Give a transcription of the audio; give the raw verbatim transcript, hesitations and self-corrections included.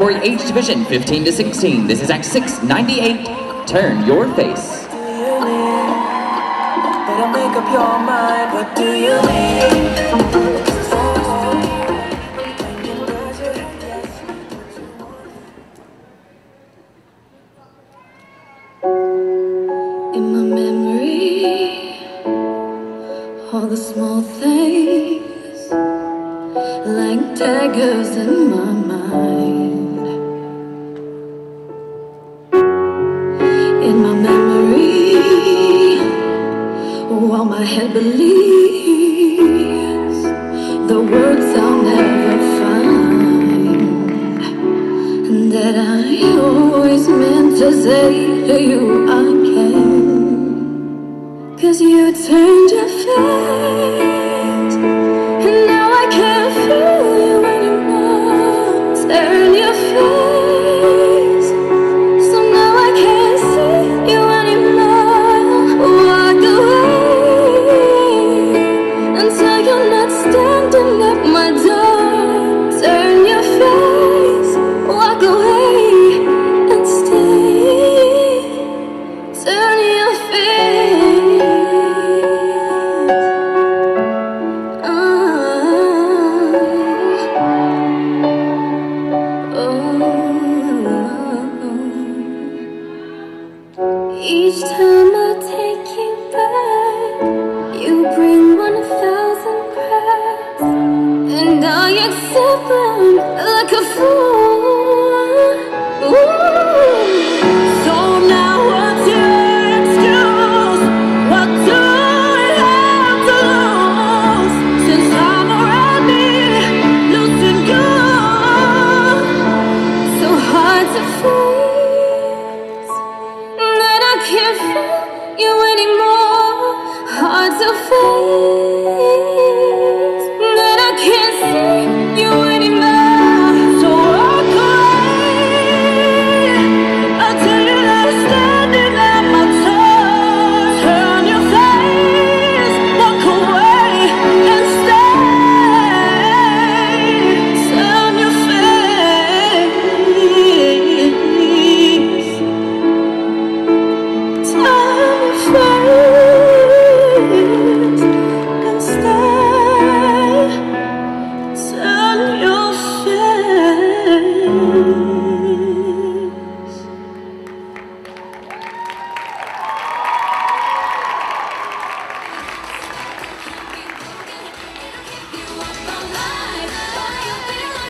Category age division fifteen to sixteen. This is Act six ninety-eight. Turn your face. Better make up your mind. What do you mean? In my memory, all the small things like daggers in my mind. In my memory, while my head believes the words I'll never find, and that I always meant to say to you I can. 'Cause you turned your face, and now I can't feel you anymore. Turn your face, so now I can't see you anymore. Walk away until you're not standing at my door. Turn your face, walk away and stay. Turn your face. Each time I take you back, you bring one thousand cracks, and I accept them like a fool. Ooh. So now what's your excuse? What do I have to lose? Since I'm around me, losing you. So hard to face that I can't feel you anymore. Hard to face.